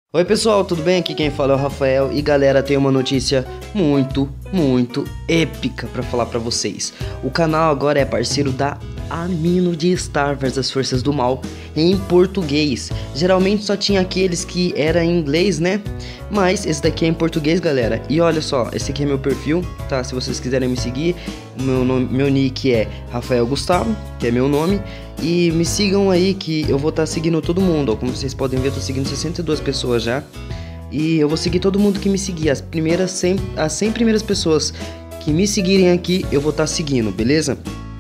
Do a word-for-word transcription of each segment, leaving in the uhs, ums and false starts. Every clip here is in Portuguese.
Oi pessoal, tudo bem? Aqui quem fala é o Rafael e galera, tem uma notícia muito, muito épica pra falar pra vocês. O canal agora é parceiro da Amino de Star versus Forças do Mal em português. Geralmente só tinha aqueles que era em inglês, né? Mas esse daqui é em português, galera. E olha só, esse aqui é meu perfil, tá? Se vocês quiserem me seguir, meu, nome, meu nick é Rafael Gustavo, que é meu nome. E me sigam aí que eu vou estar tá seguindo todo mundo, ó. Como vocês podem ver, eu tô seguindo sessenta e duas pessoas já. E eu vou seguir todo mundo que me seguir. As primeiras cem, as cem primeiras pessoas que me seguirem aqui, eu vou estar tá seguindo, beleza?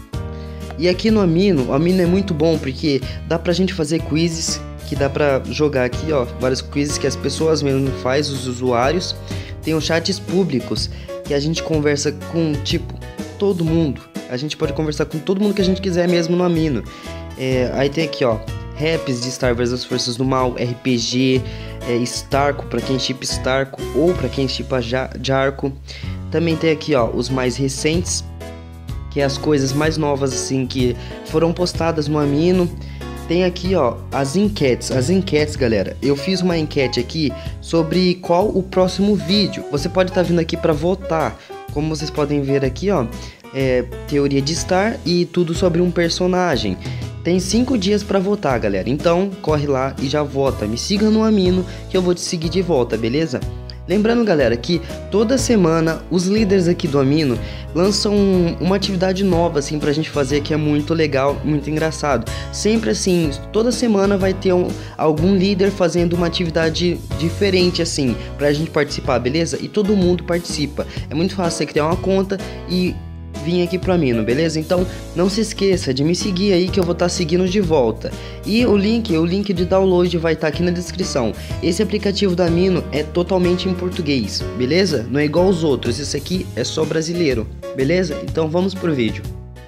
E aqui no Amino, o Amino é muito bom porque dá pra gente fazer quizzes, que dá pra jogar aqui, ó, vários quizzes que as pessoas mesmo fazem, os usuários. Tem os chats públicos, que a gente conversa com, tipo, todo mundo. A gente pode conversar com todo mundo que a gente quiser mesmo no Amino. É, aí tem aqui, ó, raps de Star versus Forças do Mal, R P G, é, Starco, pra quem chipa Starco, ou pra quem chipa Jarco. Também tem aqui, ó, os mais recentes, que é as coisas mais novas, assim, que foram postadas no Amino. Tem aqui, ó, as enquetes. As enquetes, galera, eu fiz uma enquete aqui sobre qual o próximo vídeo. Você pode estar tá vindo aqui pra votar. Como vocês podem ver aqui, ó, é, teoria de Star e tudo sobre um personagem. Tem cinco dias pra votar, galera. Então, corre lá e já vota. Me siga no Amino que eu vou te seguir de volta, beleza? Lembrando, galera, que toda semana os líderes aqui do Amino lançam uma atividade nova, assim, pra gente fazer, que é muito legal, muito engraçado. Sempre assim, toda semana vai ter um, algum líder fazendo uma atividade diferente, assim, pra gente participar, beleza? E todo mundo participa. É muito fácil você criar uma conta e vir aqui pro Amino, beleza? Então não se esqueça de me seguir aí que eu vou estar tá seguindo de volta. E o link, o link de download vai estar tá aqui na descrição. Esse aplicativo da Amino é totalmente em português, beleza? Não é igual aos outros, esse aqui é só brasileiro, beleza? Então vamos pro vídeo.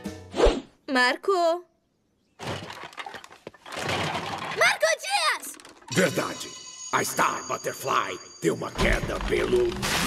Marco! Marco Dias! Verdade, a Star Butterfly deu uma queda pelo...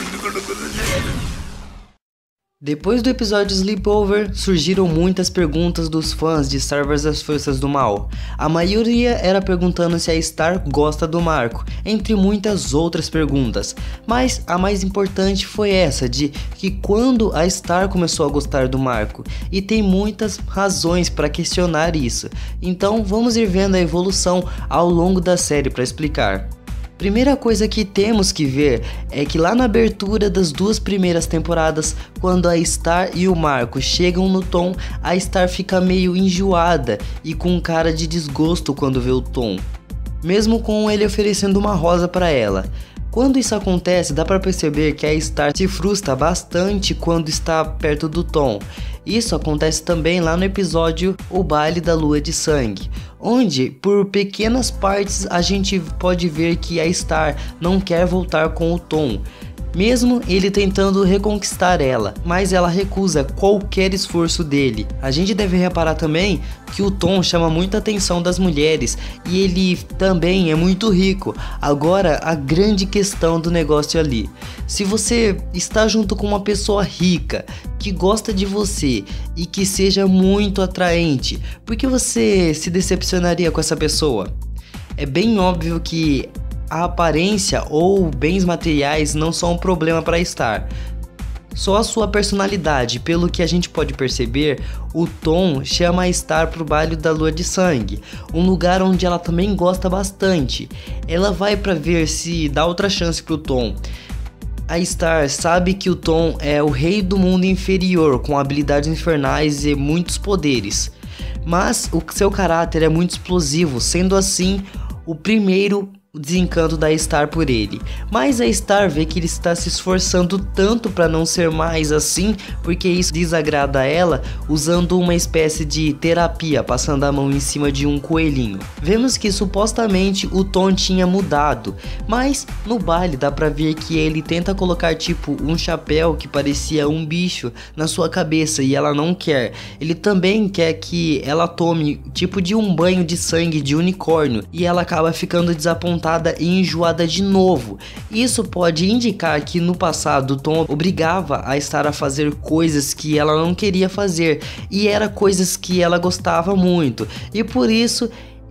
Depois do episódio Sleepover, surgiram muitas perguntas dos fãs de Star versus Forças do Mal. A maioria era perguntando se a Star gosta do Marco, entre muitas outras perguntas. Mas a mais importante foi essa, de que quando a Star começou a gostar do Marco. E tem muitas razões para questionar isso. Então vamos ir vendo a evolução ao longo da série para explicar. Primeira coisa que temos que ver é que lá na abertura das duas primeiras temporadas, quando a Star e o Marco chegam no Tom, a Star fica meio enjoada e com cara de desgosto quando vê o Tom, mesmo com ele oferecendo uma rosa para ela. Quando isso acontece, dá para perceber que a Star se frustra bastante quando está perto do Tom. Isso acontece também lá no episódio O Baile da Lua de Sangue, onde por pequenas partes a gente pode ver que a Star não quer voltar com o Tom, mesmo ele tentando reconquistar ela, mas ela recusa qualquer esforço dele. A gente deve reparar também que o Tom chama muita atenção das mulheres e ele também é muito rico. Agora, a grande questão do negócio ali: se você está junto com uma pessoa rica, que gosta de você e que seja muito atraente, por que você se decepcionaria com essa pessoa? É bem óbvio que a aparência ou bens materiais não são um problema para Star, só a sua personalidade. Pelo que a gente pode perceber, o Tom chama a Star pro baile da Lua de Sangue, um lugar onde ela também gosta bastante. Ela vai para ver se dá outra chance pro Tom. A Star sabe que o Tom é o rei do mundo inferior, com habilidades infernais e muitos poderes, mas o seu caráter é muito explosivo, sendo assim o primeiro o desencanto da Star por ele. Mas a Star vê que ele está se esforçando tanto para não ser mais assim, porque isso desagrada a ela, usando uma espécie de terapia, passando a mão em cima de um coelhinho. Vemos que supostamente o Tom tinha mudado, mas no baile dá pra ver que ele tenta colocar tipo um chapéu que parecia um bicho na sua cabeça e ela não quer. Ele também quer que ela tome tipo de um banho de sangue de unicórnio e ela acaba ficando desapontada e enjoada de novo. Isso pode indicar que no passado Tom obrigava a Star a fazer coisas que ela não queria fazer e era coisas que ela gostava muito, e por isso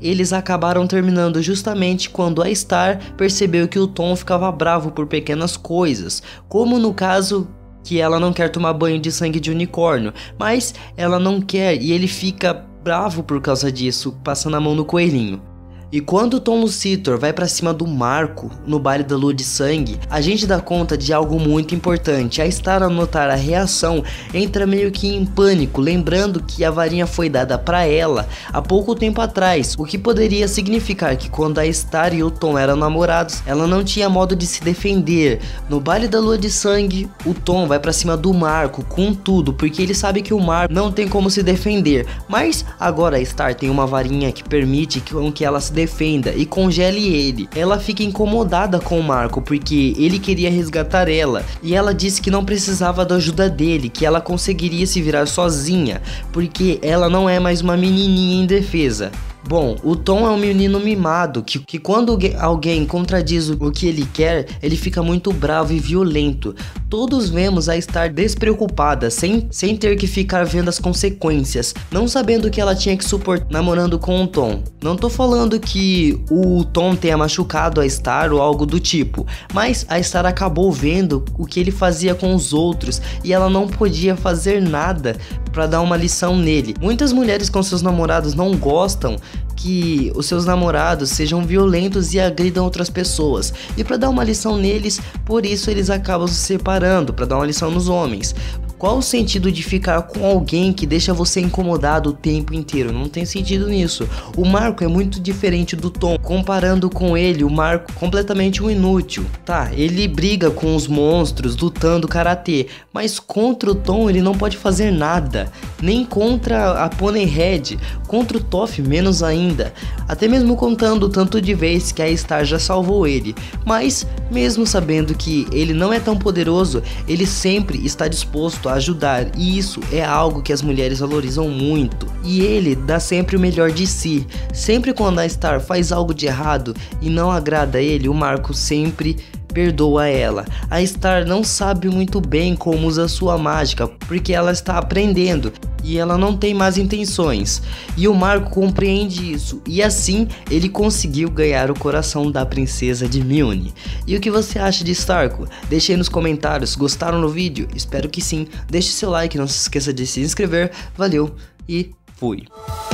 eles acabaram terminando justamente quando a Star percebeu que o Tom ficava bravo por pequenas coisas, como no caso que ela não quer tomar banho de sangue de unicórnio, mas ela não quer e ele fica bravo por causa disso, passando a mão no coelhinho. E quando o Tom Lucitor vai pra cima do Marco no baile da lua de sangue, a gente dá conta de algo muito importante. A Star, ao notar a reação, entra meio que em pânico, lembrando que a varinha foi dada pra ela há pouco tempo atrás, o que poderia significar que quando a Star e o Tom eram namorados, ela não tinha modo de se defender. No baile da lua de sangue, o Tom vai pra cima do Marco com tudo, porque ele sabe que o Marco não tem como se defender, mas agora a Star tem uma varinha que permite que ela se defenda defenda e congele ele. Ela fica incomodada com o Marco porque ele queria resgatar ela e ela disse que não precisava da ajuda dele, que ela conseguiria se virar sozinha porque ela não é mais uma menininha indefesa. Bom, o Tom é um menino mimado, que, que quando alguém contradiz o que ele quer, ele fica muito bravo e violento. Todos vemos a Star despreocupada, sem, sem ter que ficar vendo as consequências, não sabendo que ela tinha que suportar namorando com o Tom. Não tô falando que o Tom tenha machucado a Star ou algo do tipo, mas a Star acabou vendo o que ele fazia com os outros e ela não podia fazer nada para dar uma lição nele. Muitas mulheres com seus namorados não gostam que os seus namorados sejam violentos e agridam outras pessoas, e para dar uma lição neles, por isso eles acabam se separando, para dar uma lição nos homens. Qual o sentido de ficar com alguém que deixa você incomodado o tempo inteiro? Não tem sentido nisso. O Marco é muito diferente do Tom. Comparando com ele, o Marco é completamente um inútil. Tá, ele briga com os monstros lutando karatê, mas contra o Tom ele não pode fazer nada. Nem contra a Ponyhead, contra o Toph menos ainda. Até mesmo contando o tanto de vezes que a Star já salvou ele. Mas, mesmo sabendo que ele não é tão poderoso, ele sempre está disposto a ajudar, e isso é algo que as mulheres valorizam muito. E ele dá sempre o melhor de si. Sempre quando a Star faz algo de errado e não agrada ele, o Marco sempre perdoa ela. A Star não sabe muito bem como usa sua mágica, porque ela está aprendendo e ela não tem más intenções. E o Marco compreende isso, e assim ele conseguiu ganhar o coração da princesa de Milne. E o que você acha de Starco? Deixe aí nos comentários. Gostaram do vídeo? Espero que sim. Deixe seu like, não se esqueça de se inscrever. Valeu e fui!